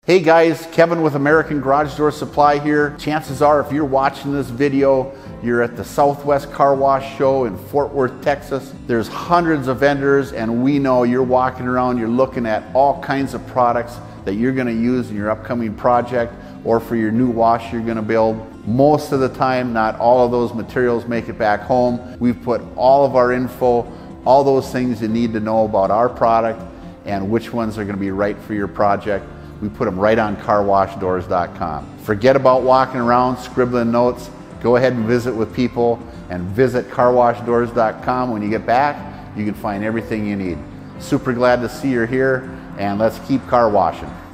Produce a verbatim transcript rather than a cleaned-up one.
Hey guys, Kevin with American Garage Door Supply here. Chances are if you're watching this video, you're at the Southwest Carwash Show in Fort Worth, Texas. There's hundreds of vendors and we know you're walking around, you're looking at all kinds of products that you're gonna use in your upcoming project or for your new wash you're gonna build. Most of the time, not all of those materials make it back home. We've put all of our info, all those things you need to know about our product and which ones are gonna be right for your project. We put them right on car wash doors dot com. Forget about walking around scribbling notes. Go ahead and visit with people and visit car wash doors dot com. When you get back, you can find everything you need. Super glad to see you're here, and let's keep car washing.